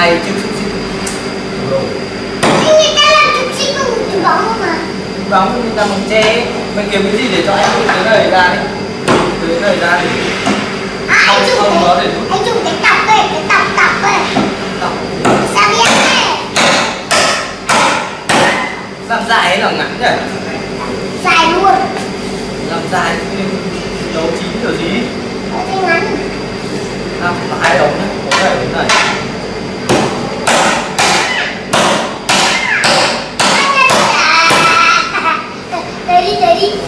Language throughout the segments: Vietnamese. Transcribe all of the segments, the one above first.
dài chữ xúc xích. Anh người ta làm chụp xích bằng bóng không mà? Bóng người ta bằng tre. Mày kiếm cái gì để cho anh cái này ra đi. Cái này ra đi. Anh chụp không có để anh chụp cái cặp đây, cái cặp đây. Cặp. Sao biết này? Làm dài hay là ngắn nhỉ? Dài luôn. Làm dài nấu chín kiểu gì? Ở đây ngắn. Làm hai ống nhé. Có thể đến này. Tới đi, tới đi.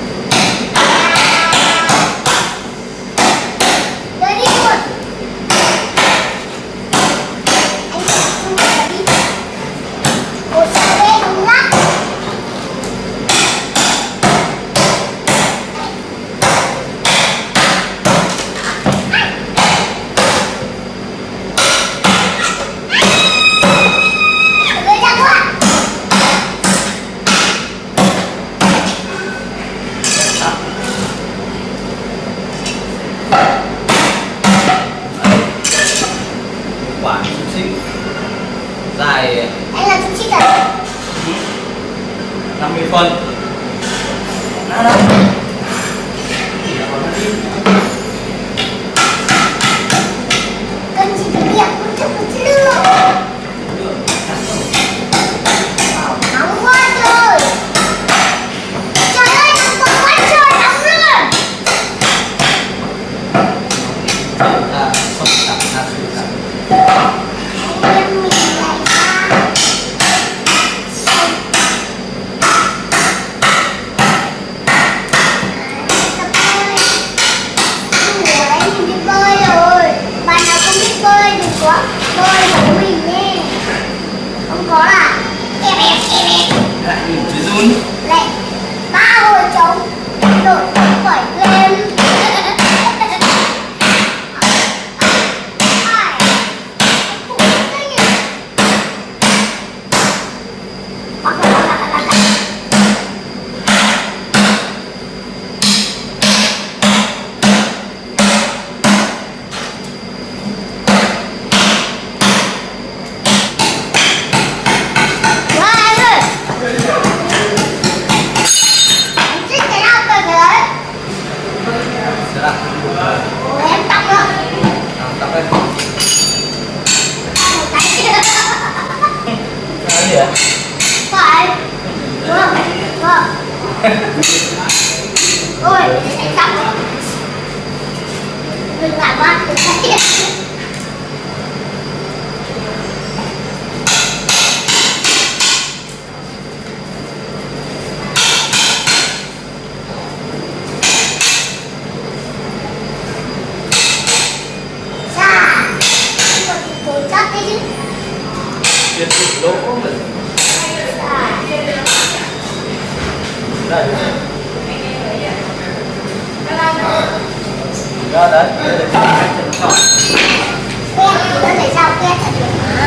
Tới đi luôn. Anh không tới đi. Ủa sao đây đúng lắm. Tới chắc quá. Quả xúc xích dài Anh làm chụp xích à? 50 phân. Đâu. Cần gì phải đẹp cũng chụp một chất lượng. Nóng quá trời. Trời ơi, nóng quá trời, nóng luôn. Không chặt ra sự chặt. Anh em mình lại ra. Tập bơi. Ủa, anh mình biết bơi rồi. Bạn nào không biết bơi đừng có bơi giống mình nhé. Không có à? Em. Lại nhìn thấy run. Lại ba hồi trống đội quẩy lên. Sẽ là Em tặng nữa. tập đây. Một cái kia. Cái gì ạ? Phải. Vâng. Ôi, anh tặng nữa. Đừng làm quá, đừng cái kia. Tiền chỉnh lỗ mình. Đây. Ra đấy. Đây là cái cách chỉnh chọn. Nó để sao kết thật được mà.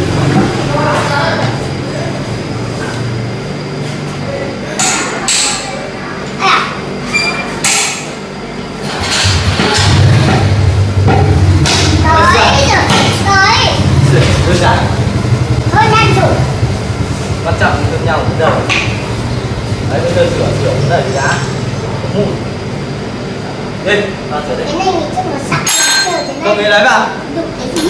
Đơn giản. Hơi nhanh rồi. Quan trọng với nhau từ đầu. Đấy, bây giờ sửa đẩy giá. Mụn. Lên, vào sửa đây. Cái này mình chắc nó sẵn sờ thế này. Cầm cái đấy vào. Đụng cái gì?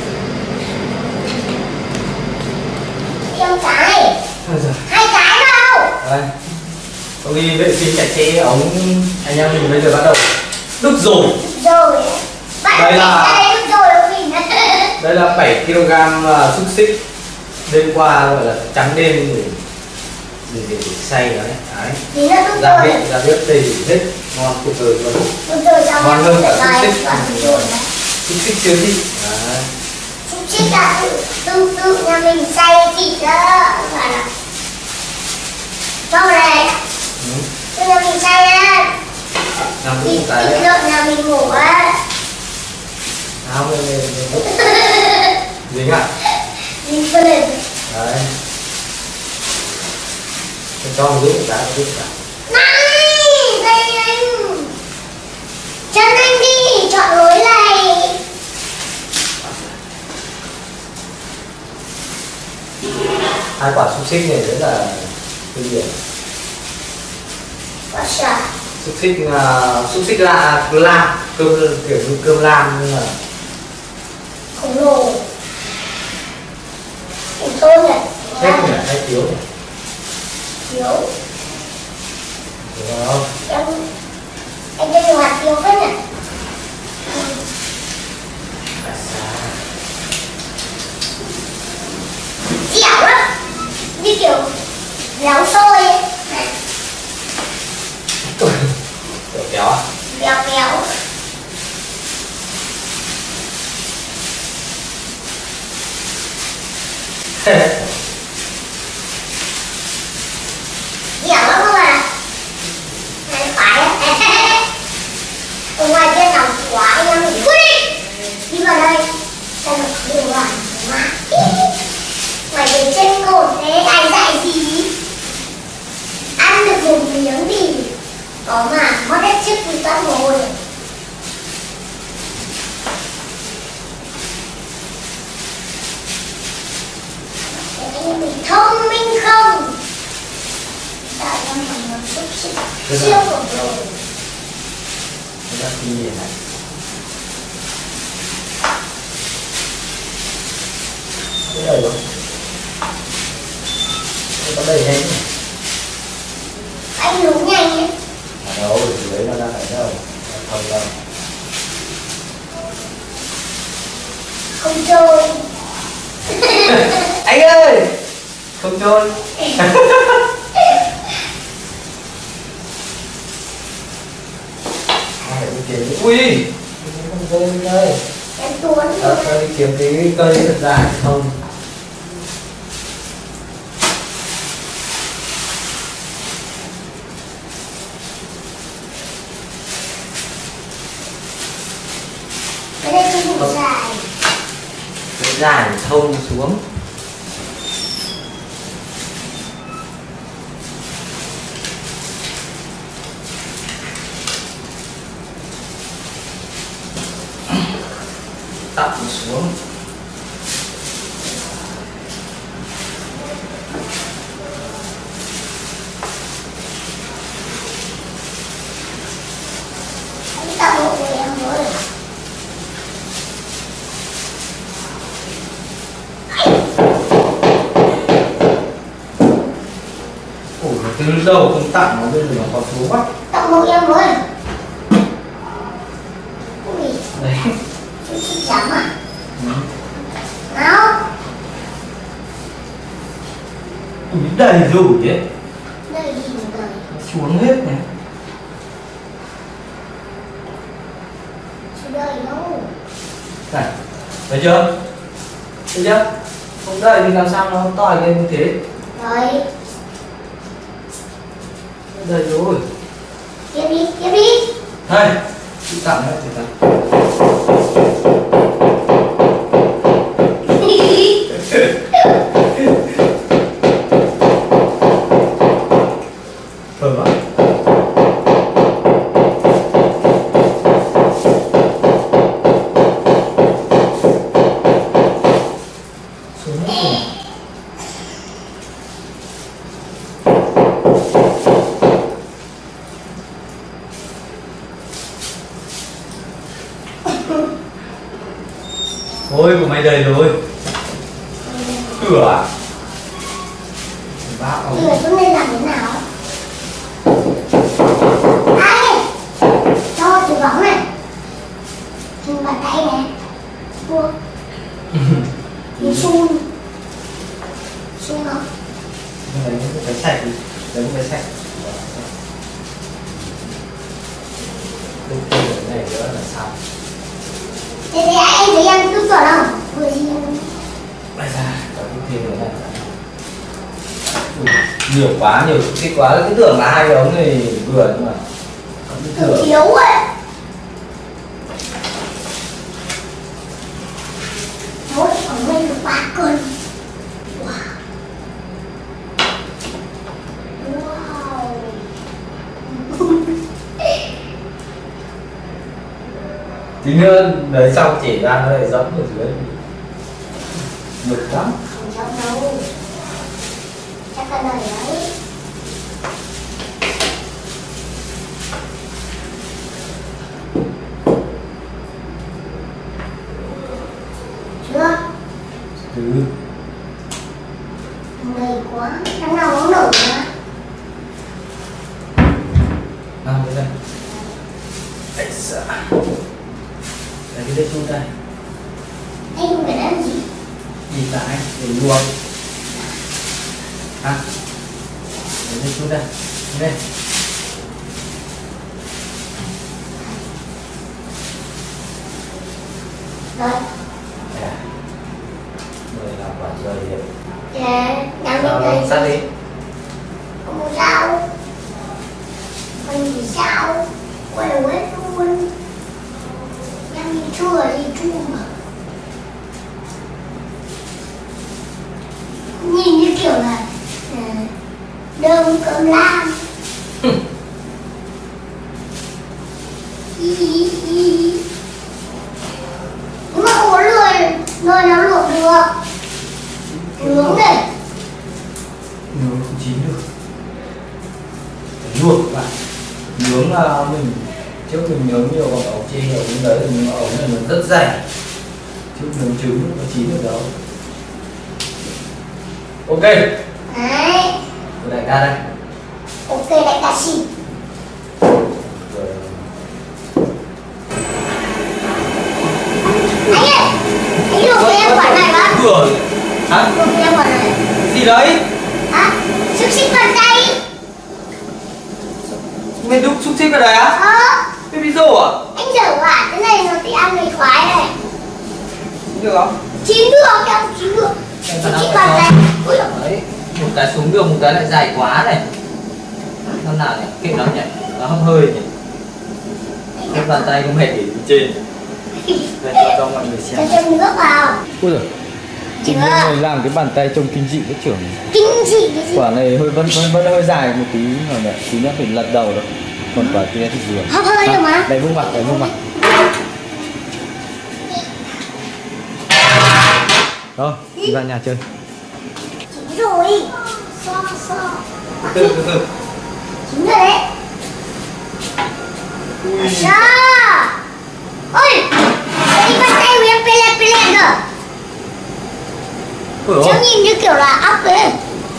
Em cái. Hai cái đâu? Đây. Tôi đi vệ sinh chặt chẽ ống anh em mình bây giờ bắt đầu đúc rồi. Rồi. Bạn Đây đây là- là đúc rồi đâu mình. Đây là 7 kg xúc xích đêm qua gọi là trắng đêm để xay nó đấy. Đấy. Tí nữa đúc Gia rồi. vị ra biết đầy đủ hết, ngon tuyệt vời luôn. Đúc rồi xong Ngon hơn cả rồi. xúc xích. Rồi. Xúc xích siêu thị. Đấy. Xúc xích là tự nhà mình xay thịt đó. Gọi là cho này. Ừ. Tự nhà mình xay á. Làm Thịt cũng cái thịt đấy. lợn nhà mình mổ á. Áo lên dính à? Mình phân lên. Đấy. Cho một chút cả, một chút cả. Này, đây anh. Chân anh đi, chọn lối này. Hai quả xúc xích này rất là kinh điển. Quả sợ. Xúc xích là lam, cơm kiểu như cơm lam nhưng mà Khổng lồ. Khổng tôi nhỉ? hết nhỉ, hay thiếu nhỉ? Thiếu. Đúng không? Anh cho nhiều hạt thiếu hết nhỉ? Dẻo lắm. Như kiểu béo xôi ấy. Kiểu kéo à? Béo béo. Dẻo lắm không ạ? Này phải á. Ở ngoài kia nóng quá anh em nghỉ. Cút đi. Đi vào đây. Sao nó có điều hòa mà. Ngoài cái chân cột thế ai dạy gì? Ăn được một miếng thì có mà mất hết chiếc túi toát mồ hôi. Anh mình thông minh không? Tại em mình nó xúc xích siêu khổng lồ. Rất là kinh điển này. Cái đầy rồi. Có đầy nhanh nhỉ? Anh nấu nhanh ấy. À đâu, dưới nó ra phải đâu. Không đâu. Không trôi. Anh ơi! Không trôi. Ui! Không rơi đi đây. Em tuấn rồi. Tôi đi kiếm cái cây thật dài không? Cái này không đủ dài. Cái dài thông xuống. Tặng xuống. Anh tạo hộ của em rồi. Ủa, từ đầu không tặng nó bây giờ nó có xuống quá. Tạo hộ em rồi. Ui, Đấy. chú thích lắm à? Ừ. Nào. Ui, đầy rồi ấy. Đây gì rồi? Xuống hết này. Chú đời đâu. Này, thấy chưa? Thấy chưa? Không đầy thì làm sao nó to lên như thế? Rồi. Đầy rồi. Tiếp đi, tiếp đi. Đây, chị tặng đấy, chị tặng. Thơm lắm. Xuống hết rồi. Ôi của mày đầy rồi. Cửa. Bác Thì ở chỗ này làm thế nào? Ai? Cho chú bóng này. Trên bàn tay này. Mua. Đi sun. Sun không? Đấy cũng phải sạch đi. Đấy cũng phải sạch. Lúc cái này nữa là xong. Thế thì anh thấy em cứ tưởng không? Vừa gì Bây giờ có cái thêm nữa này. Ui, nhiều quá, nhiều xúc xích quá. Cứ tưởng là hai cái ống này vừa nhưng mà không biết tưởng thừa. thiếu ấy. Mỗi ống mình được 3 cân. Wow. Wow. Tí nữa đấy xong chỉ ra nó lại giống ở dưới. Ngực lắm. Không Đâu đâu. Chắc là đời đấy. Chưa? Ừ. Đầy quá. Đằng nào nó nở quá. Nào đây đây. Ây da. Đây cái đây xuống đây. Anh dùng cái đó làm gì? Gì tại để luộc. À. Đây xuống đây. Đây. Rồi. À. Người làm quả rơi đi. Dạ, đang Sao bên đây. sao đi? Không sao. Mình thì sao? Quay đầu hết luôn. Đang đi chua đi chua mà. Nhìn như kiểu là đơm cơm lam. Nhưng mà không có lười nó luộc được. Nướng này. Nướng không chín được. Phải luộc các bạn. Nướng là mình trước mình nướng nhiều bằng ống chiên ống đấy thì những ống này nó rất dày. Chứ nướng trứng nó chín được đâu. Ok. Đấy. Của đại ca đây. Ok đại ca xì. Rồi. Anh ơi. Anh luộc cho em quả này bác. Cửa. Hả? Luộc cho em quả này. Gì đấy? Hả? Xúc xích bàn tay. Mày đúc xúc xích vào đấy á? Cái ví dụ à? Anh dở quả cái này nó thì ăn này khoái này. Được không? Chín được em chín được. Xúc xích bàn tay. Ui dồi. Đấy, một cái xuống được, một cái lại dài quá này. Con nào nhỉ? Kệ nó nhỉ? Nó hâm hơi nhỉ? Cái bàn tay không hề để bên trên. Đây cho mọi người Cho xem. thêm nước vào. Ui giời. Chị Chưa? người làm cái bàn tay trông kinh dị cái trưởng. Kinh dị cái gì? Quả này vẫn hơi dài một tí mà này, tí nữa phải lật đầu rồi. Còn quả kia thì vừa. Hấp hơi được mà. Đấy vuông mặt, đấy vuông mặt. Rồi, đi vào nhà chơi. Chín rồi. So. Từ từ. Chín rồi đấy. Ui. Sao? Ôi. Cái bàn tay của em pele cơ. Ôi Cháu ôi. nhìn như kiểu là ốc ấy.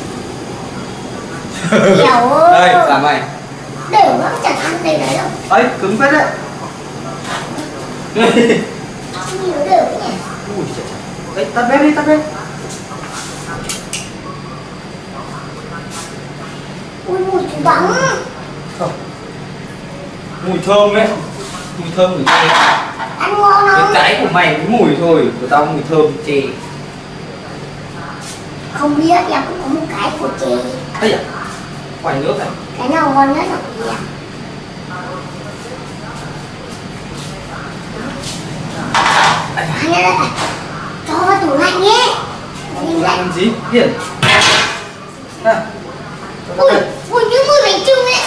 Hiểu ơi. Đây, làm mày. Để nó chẳng ăn đây đấy đâu. Ấy, cứng phết đấy. Không nhớ đều nhỉ. Ui trời. Đấy, tắt bếp đi, tắt bếp. Ui mùi thú bắn. Không. Mùi thơm đấy. Mùi thơm của chị. Ăn ngon Cái không? cái của mày mới mùi thôi, của tao mùi thơm chê. Không biết, em cũng có một cái của chị. Ây da, quả nước này. Cái nào ngon nhất là của em. Anh ơi, cho vào tủ lạnh nhé. Lạnh lạnh. Làm gì? Hiển. À, Ui, ui như mùi bánh chưng ấy.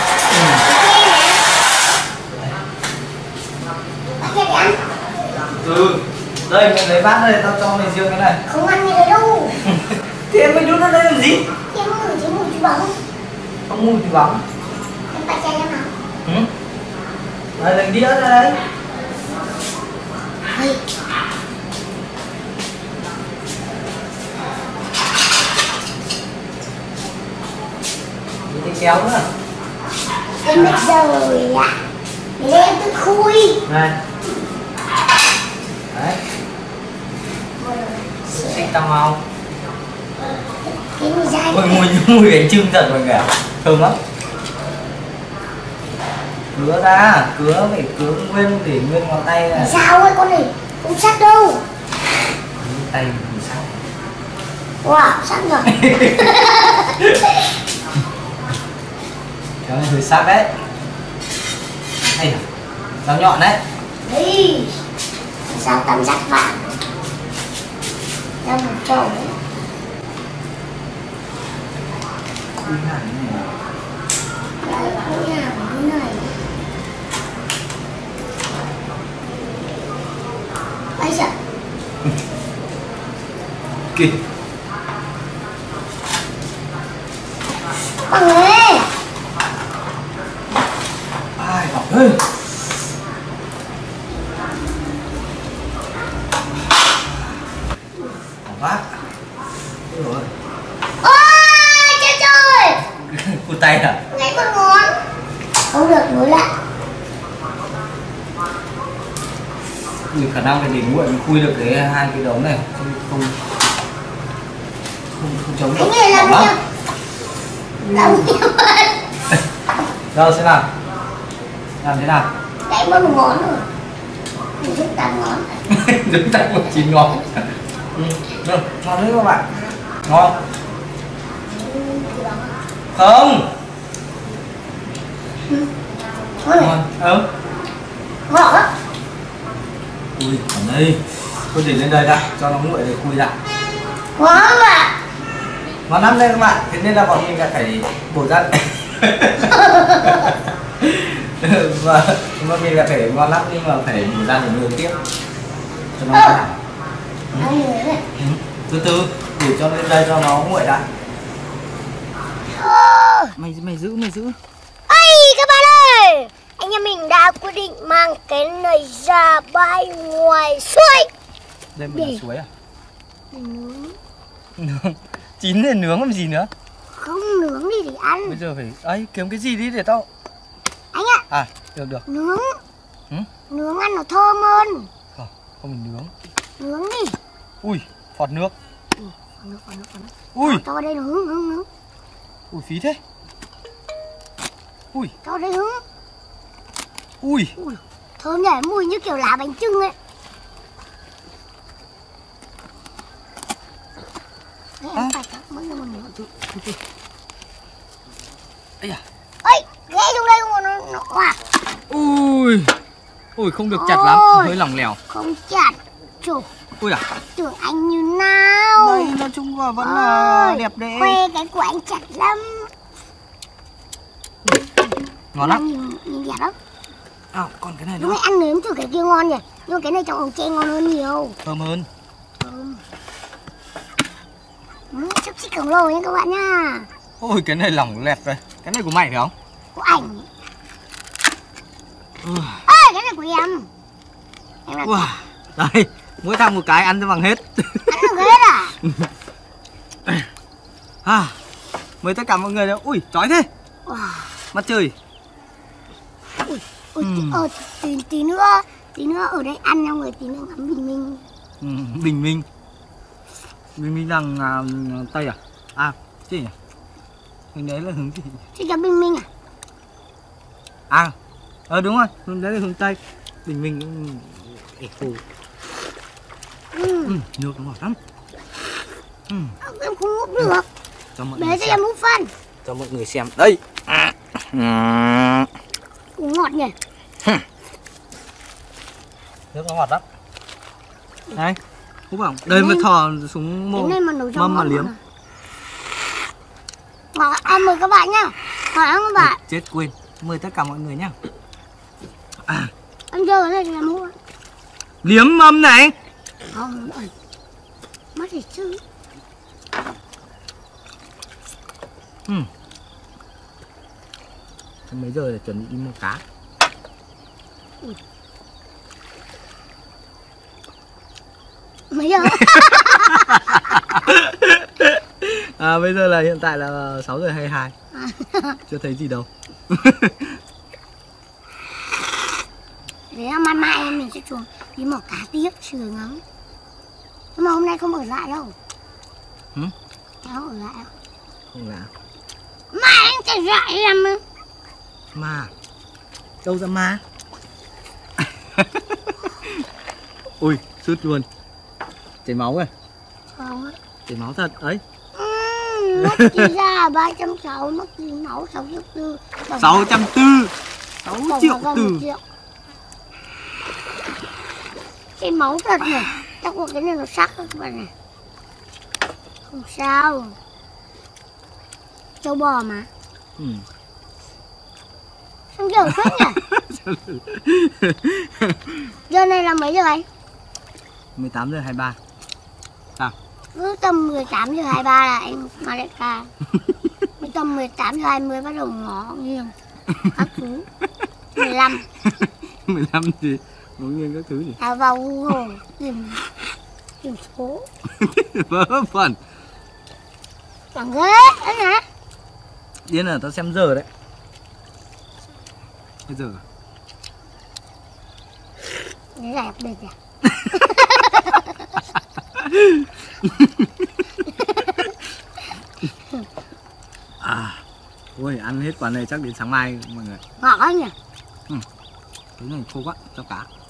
Bác kia để ăn. ừ. Đây, mày lấy bát đây, tao cho mày riêng cái này. Không ăn như đấy đâu. Thì em mới đút nó đây làm gì? Em ngửi thấy mùi thú bắn. Không mùi thì bóng. Em bắt cho em nào. Ừ. Đây, lấy đĩa ra đấy. Ui. Cái kéo nữa. Em biết rồi ạ. Để em cứ khui. Này. Đấy, xích tao mau. Cái mùi dai. Ôi, mùi bánh chưng thật mọi người ạ. Thơm lắm. Cứa ra, cứa phải cứa nguyên để nguyên ngón tay này. Sao ấy con này không sắc đâu. Tay mình sao? Wow, sắc rồi. Kéo này hơi sắc đấy. Hay à? Dao nhọn đấy. Đi. Sao tam giác vàng. Ra một chậu đấy. Khui hẳn này. Đấy, khui hẳn cái này. Bây giờ. Kì. Bằng nghề. Ai bảo ơi. Bác. Ôi rồi. Ôi trời trời. Cụt tay à? Gãy một ngón. Không được nối lại. Ui, khả năng cái đỉnh nguội mình khui được cái hai cái đống này không chống được. Cái này làm lắm. Làm nhiều hơn. Đâu sẽ làm thế nào? Gãy mất một ngón rồi. Mình giúp 8 ngón. Giúp tay một 9 ngón. Được, cho đấy các bạn. Ngon. Không. Ngon này. Ngon. Ngọt lắm. Ui, ở đây. Tôi để lên đây đã, cho nó nguội để khui ra. Ngon lắm ạ. Ngon lắm đây các bạn. Thế nên là bọn mình đã phải bổ ra. mà mình là phải ngon lắm nhưng mà phải bổ ra để nướng tiếp. Cho nó ngon. Ăn người này. Từ từ để cho lên đây cho nó nguội đã. Mày giữ Ây các bạn ơi, anh em mình đã quyết định mang cái này ra bãi ngoài suối. đây mình là suối à? Nướng. Nướng chín thì nướng làm gì nữa? Không nướng đi để ăn. Bây giờ phải ấy kiếm cái gì đi để tao Anh ạ. à được Nướng. Ừ? Nướng ăn nó thơm hơn. không mình nướng. Nướng đi. Ui phọt nước. Phọt nước. Ui Cho vào đây nướng. ui phí thế. Ui Cho vào đây nướng. ui Thơm nhỉ, mùi như kiểu lá bánh chưng ấy. Đấy, em phải mất ra một nửa. ấy à. Ây, ghé xuống đây không nó hoạt. Ui không được chặt lắm, hơi lỏng lẻo. Không chặt. Chủ Ui à. tưởng anh như nào. Đây nói chung là vẫn là đẹp đẽ. Khoe cái của anh chặt lắm. Ngon lắm. Nhìn đẹp lắm. À, còn cái này nữa. Lúc này ăn nếm thử cái kia ngon nhỉ. Nhưng cái này trong ống tre ngon hơn nhiều. Thơm hơn. Chúc chị khổng lồ nha các bạn nha. Ôi cái này lỏng lẹt rồi. Cái này của mày phải không? Của ảnh. Ê, cái này của em. Em làm Wow. Đây, mỗi thằng một cái ăn cho bằng hết. ăn được hết à? Mời tất cả mọi người đâu. Ui, chói thế. Wow. Mặt trời. Tí nữa ở đây ăn xong rồi tí nữa ngắm bình minh. Bình minh đằng Tây à? À, gì nhỉ? Hướng đấy là hướng gì? Chị cho bình minh à? Đúng rồi, hướng đấy là hướng Tây. Bình minh cũng nước nó ngọt lắm. Em không hút được. Cho mọi Bé người cho xem. em hút phân. Cho mọi người xem. Đây. Ngọt nhỉ? Nước nó ngọt lắm. Đây. Hút vào. Đây mà thò xuống mâm mà liếm. Ngọt, mời các bạn nhá. Ngọt lắm các bạn. Chết quên. Mời tất cả mọi người nhá. Em chơi cái này thì em hút. Liếm mâm này. Không, mất thì chứ. Mấy giờ để chuẩn bị đi mua cá. Mấy giờ? Bây giờ là hiện tại là 6:22. Chưa thấy gì đâu. Thế mai mai mình sẽ chuồng đi mò cá tiếp sướng lắm. Nhưng mà hôm nay không ở lại đâu. Không ở lại đâu. Không là Mai anh chạy lại làm ma. Đâu ra ma? Ui, sút luôn. Chảy máu rồi. Không. Chảy máu thật ấy. Mất chi ra 360, mất chi máu 640. 640. 6 triệu từ. Cái máu thật này. Chắc là cái này nó sắc các bạn này. Không sao. Châu bò mà. Xong giờ phết nhỉ? Giờ này là mấy giờ anh? 18:23. Sao? Cứ tầm 18:23 là anh mà lại ca. tầm 18 giờ 20 bắt đầu ngó nghiêng các thứ. 15 15 gì? Ngẫu nhiên các thứ gì? vào Google tìm số. Vớ vẩn. Chẳng ghê đấy hả? Điên là tao xem giờ đấy. Bây giờ Đấy là đặc biệt à? ôi ăn hết quả này chắc đến sáng mai mọi người. Ngọt quá nhỉ? Cái này khô quá, cho cá.